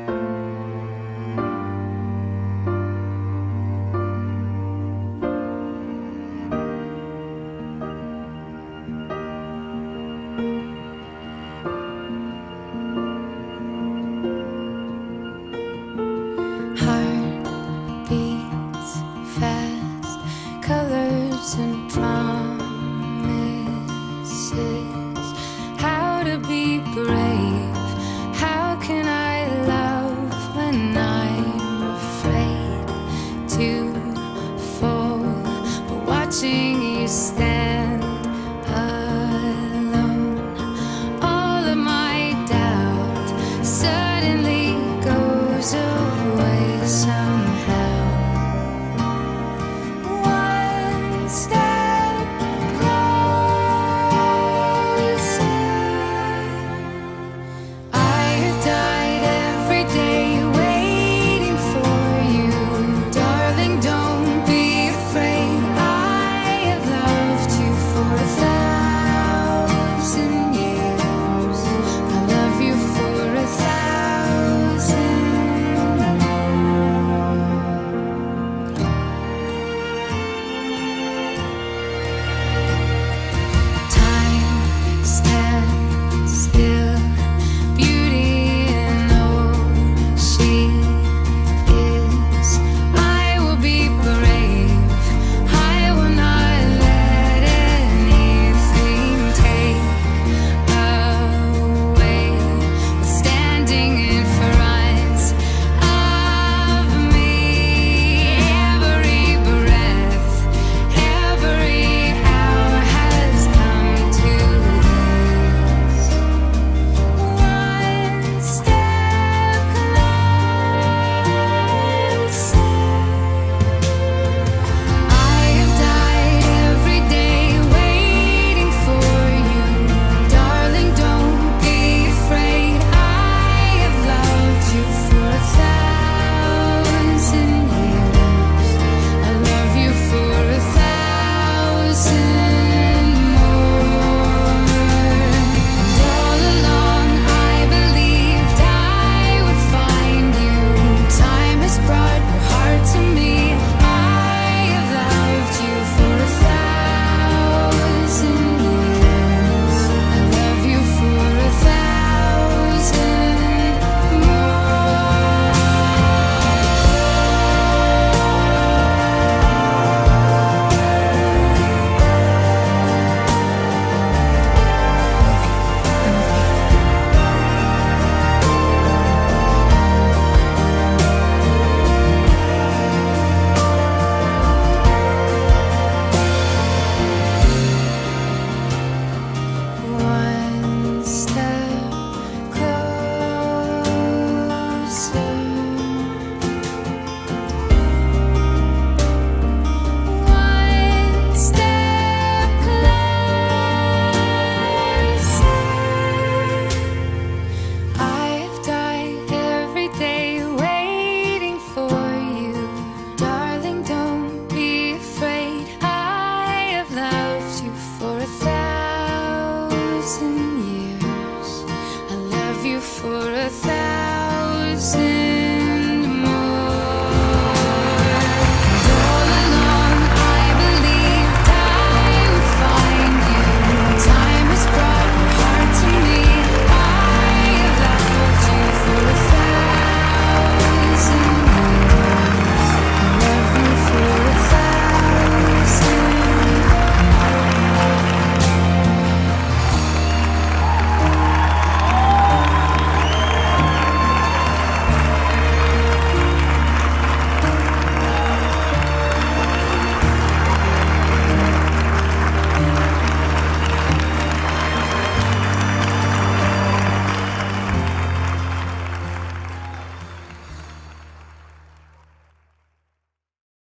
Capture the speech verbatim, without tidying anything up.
And promises, how to be brave, how can I love when I'm afraid to fall, but watching you stand alone, all of my doubt suddenly goes away somehow. Step closer. I have died every day waiting for you. Darling, don't be afraid. I have loved you for a thousand years. I love you for a thousand still, beauty and all she is. I will be brave. I will not let anything take away what's standing in front of me. Every breath, every hour has come to for a thousand